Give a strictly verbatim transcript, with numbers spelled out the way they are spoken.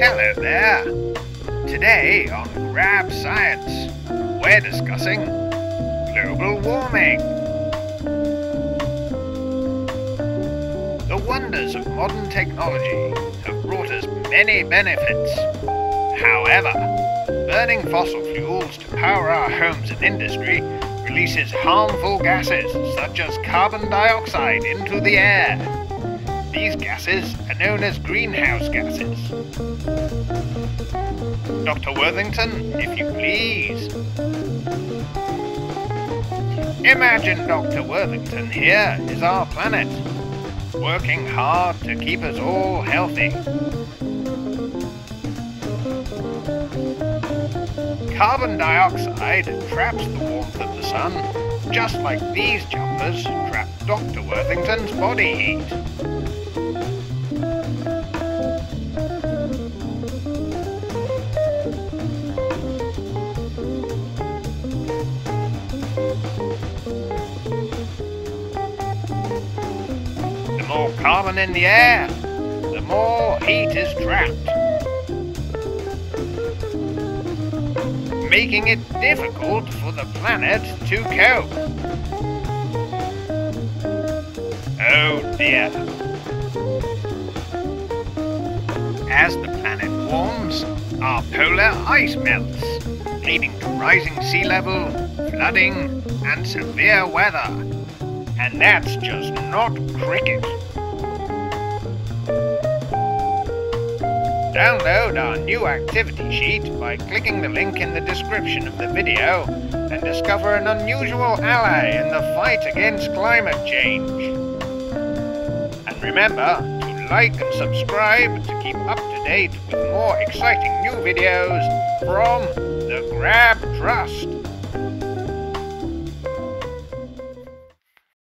Hello there. Today on Grab Science, we're discussing global warming. The wonders of modern technology have brought us many benefits. However, burning fossil fuels to power our homes and industry releases harmful gases such as carbon dioxide into the air. These gases are known as greenhouse gases. Doctor Worthington, if you please. Imagine Doctor Worthington here is our planet, working hard to keep us all healthy. Carbon dioxide traps the warmth of the sun, just like these jumpers trap Doctor Worthington's body heat. The more carbon in the air, the more heat is trapped, making it difficult for the planet to cope. Oh dear. As the planet warms, our polar ice melts, leading to rising sea level, flooding, and severe weather. And that's just not cricket. Download our new activity sheet by clicking the link in the description of the video and discover an unusual ally in the fight against climate change. And remember to like and subscribe to keep up to date with more exciting new videos from the Grab Trust.